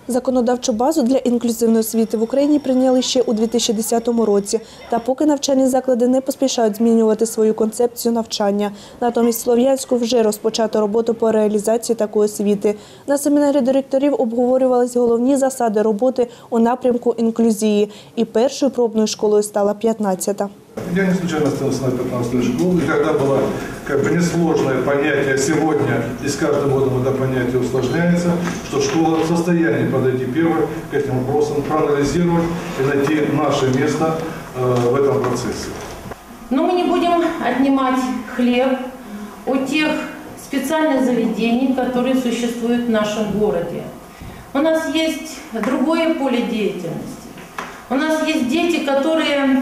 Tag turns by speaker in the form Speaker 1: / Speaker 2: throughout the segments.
Speaker 1: Законодавчу базу для інклюзивної освіти в Україні прийняли ще у 2010 році. Та поки навчальні заклади не поспішають змінювати свою концепцію навчання. Натомість в Слов'янську вже розпочато роботу по реалізації такої освіти. На семінарі директорів обговорювались головні засади роботи у напрямку інклюзії. І першою пробною школою стала 15-та.
Speaker 2: Я не случайно остановился на 15-й школе, и когда было несложное понятие сегодня, и с каждым годом это понятие усложняется, что школа в состоянии подойти первой к этим вопросам, проанализировать и найти наше место в этом процессе.
Speaker 3: Но мы не будем отнимать хлеб у тех специальных заведений, которые существуют в нашем городе. У нас есть другое поле деятельности. У нас есть дети, которые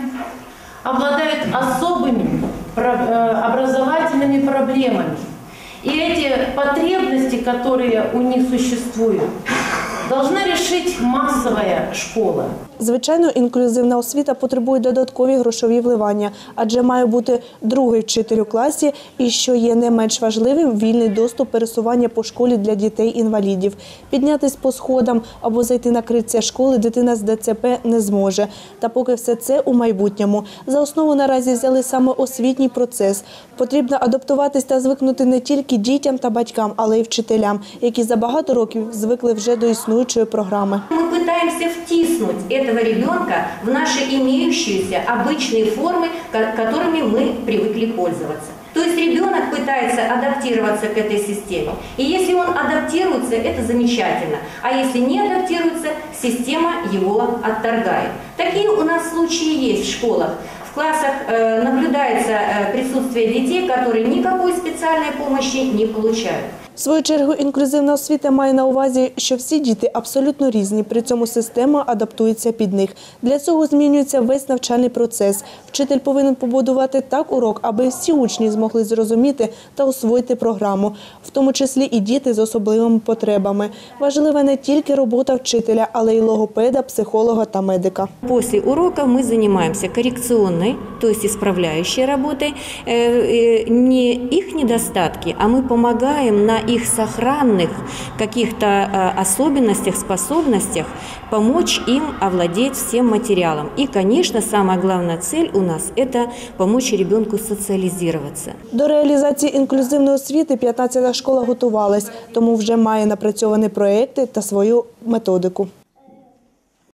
Speaker 3: обладают особыми образовательными проблемами. И эти потребности, которые у них существуют, должна решить массовая школа.
Speaker 1: Звичайно, інклюзивна освіта потребує додаткові грошові вливання, адже має бути другий вчитель у класі і, що є не менш важливим, вільний доступ пересування по школі для дітей-інвалідів. Піднятись по сходам або зайти на крильця школи дитина з ДЦП не зможе. Та поки все це у майбутньому. За основу наразі взяли саме освітній процес. Потрібно адаптуватись та звикнути не тільки дітям та батькам, але й вчителям, які за багато років звикли вже до існуючої програми.
Speaker 4: Ми намагаємося втиснути этого ребенка в наши имеющиеся обычные формы, которыми мы привыкли пользоваться. То есть ребенок пытается адаптироваться к этой системе. И если он адаптируется, это замечательно. А если не адаптируется, система его отторгает. Такие у нас случаи есть в школах. В классах наблюдается присутствие детей, которые никакой специальной помощи не получают.
Speaker 1: В свою чергу, інклюзивна освіта має на увазі, що всі діти абсолютно різні, при цьому система адаптується під них. Для цього змінюється весь навчальний процес. Вчитель повинен побудувати так урок, аби всі учні змогли зрозуміти та освоїти програму, в тому числі і діти з особливими потребами. Важлива не тільки робота вчителя, але й логопеда, психолога та медика.
Speaker 4: Після уроків ми займаємося корекційною, тобто справляючою роботою, не їх недостатки, а ми допомагаємо на их сохранных каких-то особенностях, способностях помочь им овладеть всем материалом. И, конечно, самая главная цель у нас – это помочь ребенку социализироваться.
Speaker 1: До реалізації інклюзивної освіти 15-та школа готувалась, тому вже має напрацьовані проекти та свою методику.